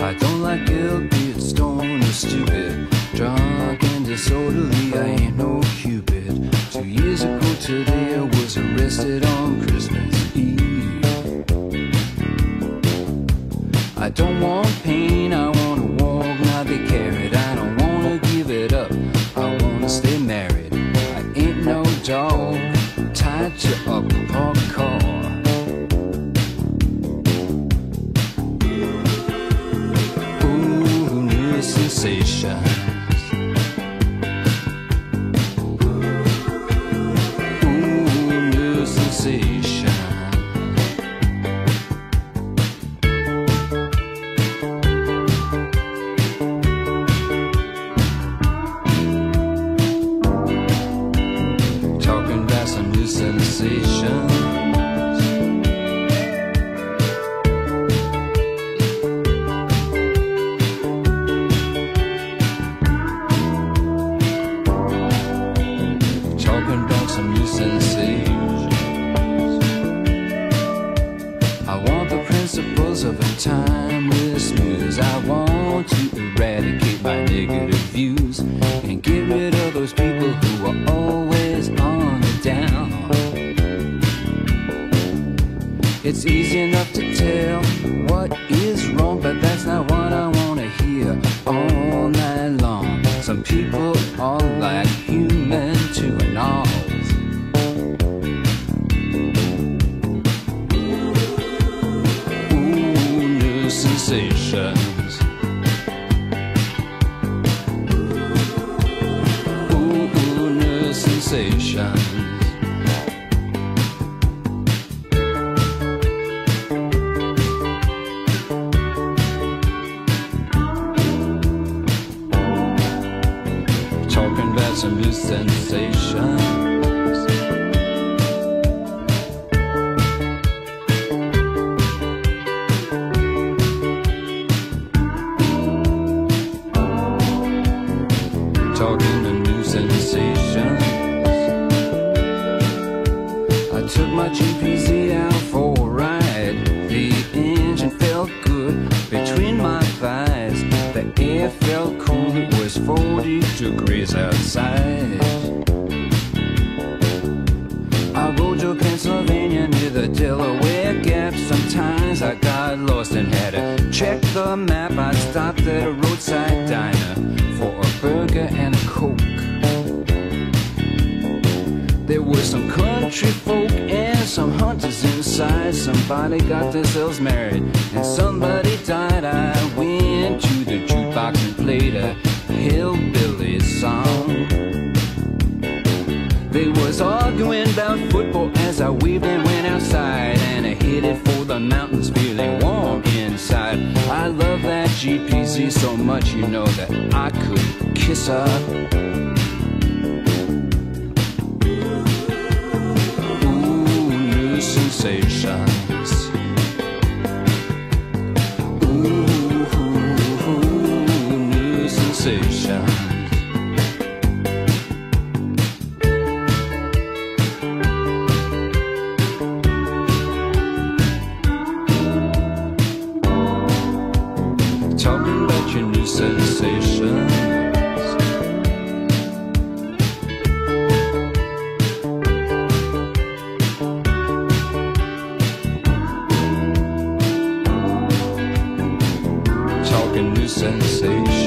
I don't like guilty, it's stoned or stupid, drunk and disorderly, I ain't no Cupid. 2 years ago today I was arrested on Christmas Eve. I don't want pain, I wanna walk, not be carried. I don't wanna give it up, I wanna stay married. I ain't no dog tied to a parked car. Ooh, new sensations. Ooh, new sensations. Talking about some new sensations. Talking about some new sensations. I want the principles of a timeless muse. I want to eradicate my negative views and get rid of those people who are always on the down. It's easy enough to tell what is wrong, but that's not what I want to hear all night long. Some people are like human to an all. Ooh, new sensations. Ooh, new sensations. Talking about some new sensations. Talking to new sensations. I took my GPZ out for a ride. The engine felt good between my thighs. The air felt cool, it was 40 degrees outside. I rode to Pennsylvania near the Delaware Gap. Sometimes I got lost and had to check the map. I stopped at a roadside diner for a burger and a Coke. There were some country folk and some hunters inside. Somebody got themselves married and somebody died. I went to the jukebox and played a hillbilly song. They was arguing about football as I waved and went outside, and I headed for the mountains feeling warm inside. I love that GPZ so much, you know, that I could kiss her. Sensations. Ooh, new sensations. Talking about your new sensations. Talking new sensations.